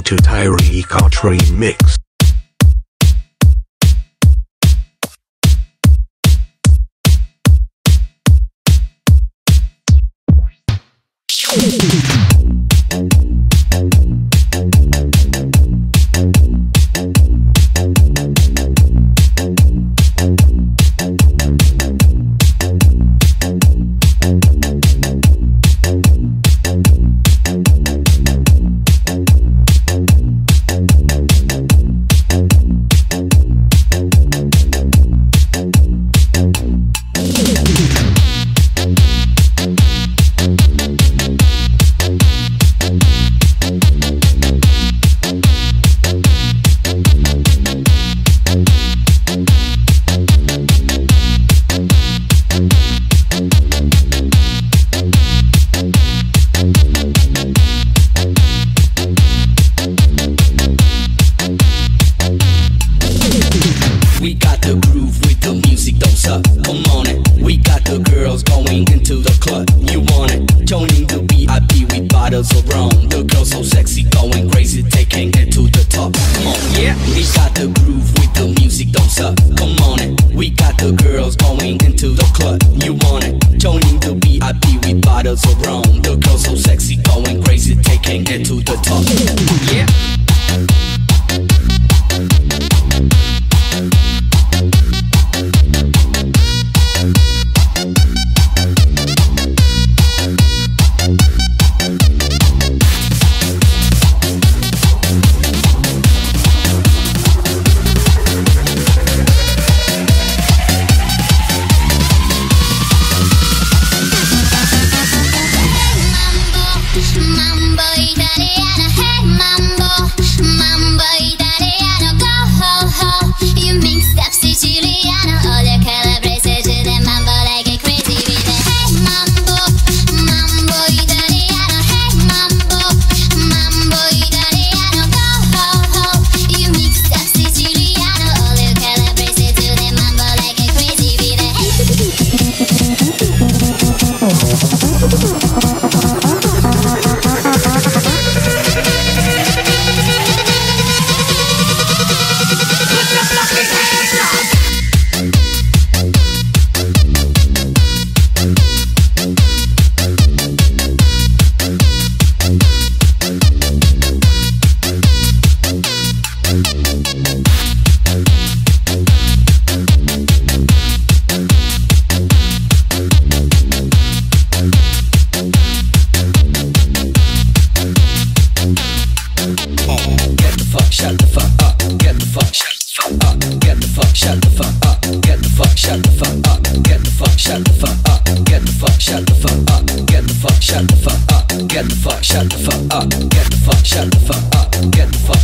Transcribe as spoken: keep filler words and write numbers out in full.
to Tyreek Archery Mix. We got the groove with the music, don't suck. Come on it. We got the girls going into the club. You want it? Joining the V I P with bottles of rum. The girls so sexy, going crazy, taking it to the top. Come on, yeah. We got the groove with the music, don't suck. Come on it. We got the girls going into the club. You want it? Joining the V I P with bottles of rum. The girls so sexy, going crazy, taking it to the top. Yeah. Mambo italiano, hey mambo, mambo italiano, go ho ho. You mix up Siciliano, all the calabrese to the mambo like a crazy with the hey mambo, mambo italiano, hey mambo, mambo italiano, go ho ho. You mix up Siciliano, all the calabrese to the mambo like a crazy with the Shut the fuck up, get the fuck, shut the fuck up, get the fuck, shut the fuck up, get the fuck, shut the fuck up, get the fuck, shut the fuck up, get the fuck, shut the fuck up, get the fuck, shut the fuck up, get the fuck, shut the fuck up, get the fuck, shut the fuck up, get the fuck.